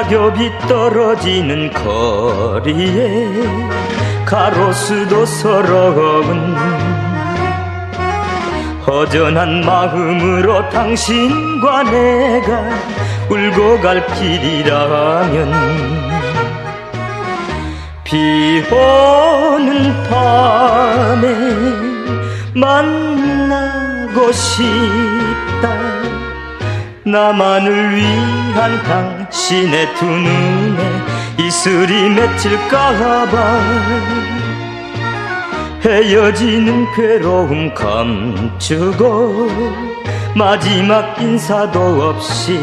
낙엽이 떨어지는 거리에 가로수도 서러운 허전한 마음으로 당신과 내가 울고 갈 길이라면 비 오는 밤에 만나고 싶다. 나만을 위한 당신의 두 눈에 이슬이 맺힐까봐 헤어지는 괴로움 감추고 마지막 인사도 없이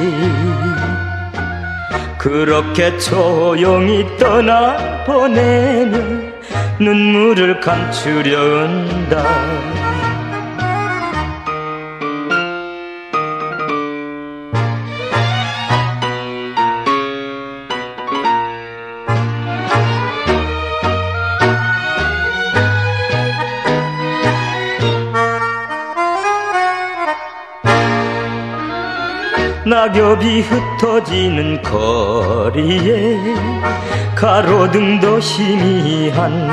그렇게 조용히 떠나보내며 눈물을 감추려 한다. 낙엽이 흩어지는 거리에 가로등도 희미한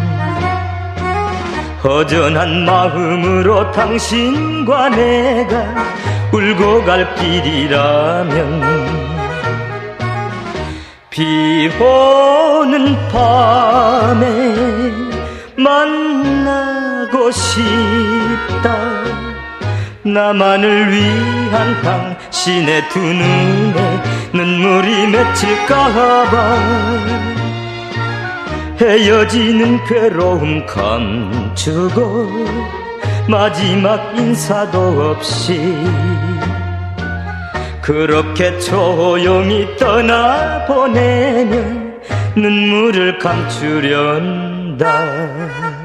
허전한 마음으로 당신과 내가 울고 갈 길이라면 비 오는 밤에 만나고 싶다. 나만을 위한 당신의 두 눈에 눈물이 맺힐까봐 헤어지는 괴로움 감추고 마지막 인사도 없이 그렇게 조용히 떠나보내며 눈물을 감추려 한다.